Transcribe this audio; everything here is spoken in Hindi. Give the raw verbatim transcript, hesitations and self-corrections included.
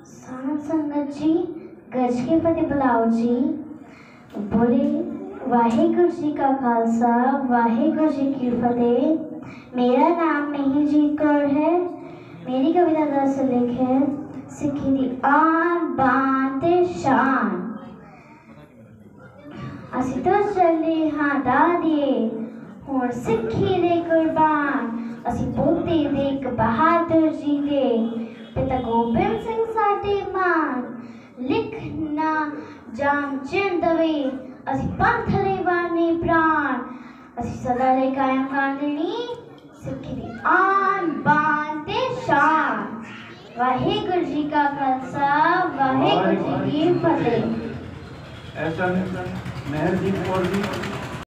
साध संगत जी, गज के फतेह बुलाओ जी। बोले वाहेगुरु जी का खालसा, वाहेगुरु जी की फतेह। मेरा नाम महिरजीत कौर है। मेरी कविता का सिलेख है सिक्खी दी आन बान ते शान। ਅਸੀਂ तो चले हाँ दादिए हुण सिक्खी दे कुर्बान। ਅਸੀਂ पोते दे एक बहादुर जी दे पिता गोबिंद सिंह साडे मान। लिखना जान जिंद दवे ਅਸੀਂ पंथ दे बाने प्राण। ਅਸੀਂ सदा ले कायम कर देनी सिक्खी दी आन बान ते शान। वाहेगुरु जी का खालसा, वाहेगुरु जी की फतेह। ऐसा महिरजीत कौर जी